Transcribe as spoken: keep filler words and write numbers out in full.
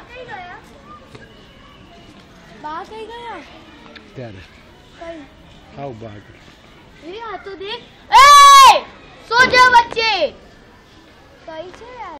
कहीं गया? बाघ कहीं गया? त्यारे कहीं? हाँ बाघ। ये हाथ तो देख। ए! सो जाओ बच्चे। कहीं से यार?